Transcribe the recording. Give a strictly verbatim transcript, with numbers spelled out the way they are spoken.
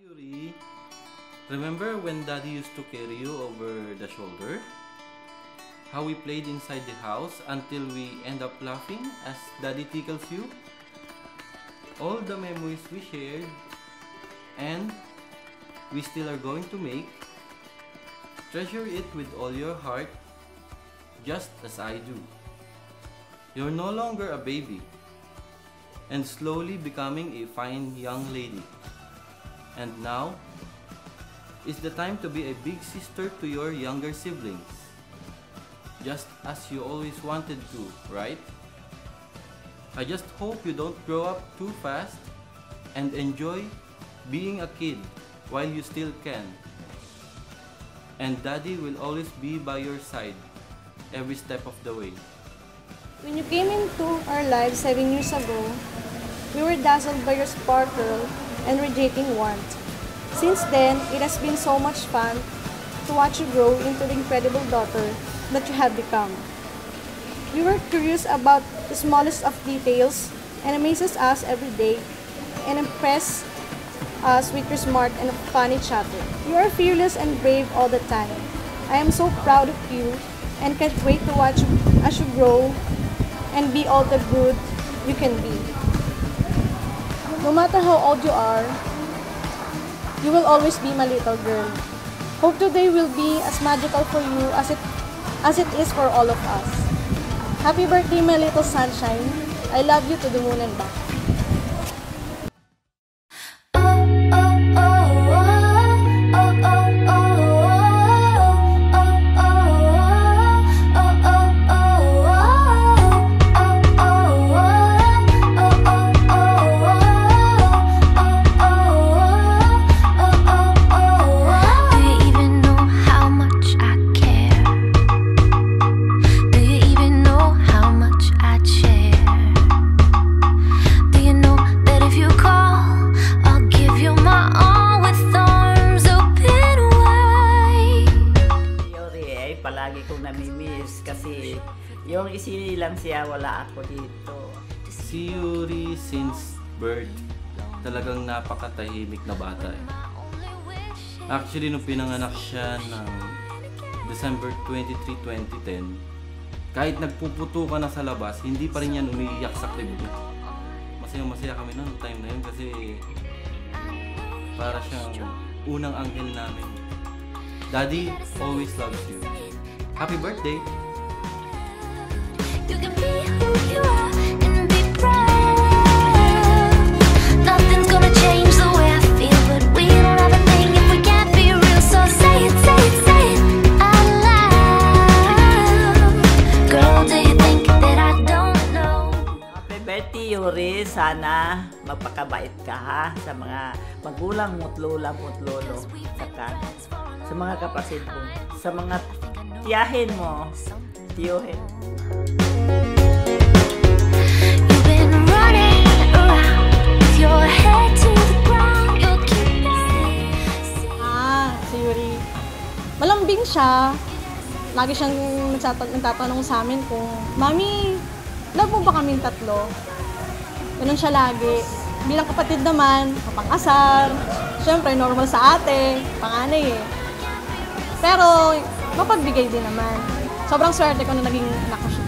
Yuri, remember when Daddy used to carry you over the shoulder? How we played inside the house until we end up laughing as Daddy tickles you? All the memories we shared and we still are going to make. Treasure it with all your heart, just as I do. You're no longer a baby and slowly becoming a fine young lady. And now is the time to be a big sister to your younger siblings, just as you always wanted to, right? I just hope you don't grow up too fast and enjoy being a kid while you still can. And Daddy will always be by your side every step of the way. When you came into our lives seven years ago, we were dazzled by your sparkle and radiating warmth. Since then, it has been so much fun to watch you grow into the incredible daughter that you have become. You were curious about the smallest of details and amazes us every day and impress us with your smart and funny chatter. You are fearless and brave all the time. I am so proud of you and can't wait to watch you as you grow and be all the good you can be. No matter how old you are, you will always be my little girl. Hope today will be as magical for you as it as it is for all of us. Happy birthday, my little sunshine. I love you to the moon and back. Palagi kong namimiss kasi yung isinilang siya, wala ako dito. Si Yuri since birth, talagang napakatahimik na bata eh. Actually, nung pinanganak siya ng December twenty-three, twenty ten, kahit nagpuputo ka na sa labas, hindi pa rin yan umiiyak sa crib niya. Masaya-masaya kami noong time na yun kasi para siyang unang anghel namin. Daddy always loves you. Happy birthday! You can be who you are and be proud. Nothing's gonna change the way I feel, but we don't have a thing if we can't be real. So say it, say it, say it out loud. Girl, do you think that I don't know? Happy birthday, Yuri. Sana magpakabait ka ha sa mga magulang mo't lola mo't lolo. Saka sa mga kapatid mo, sa mga tiyahin mo, tiyohin. You've been running around with your head to the ground. You'll keep Ah, si Yuri. Malambing siya. Lagi siyang nagtatanong sa amin kung, Mami, love mo ba kaming tatlo? Ganun siya lagi. Bilang kapatid naman, kapang-asar. Siyempre, normal sa ate, panganay eh. Pero, mapagbigay din naman. Sobrang swerte ko na naging anak ko siya.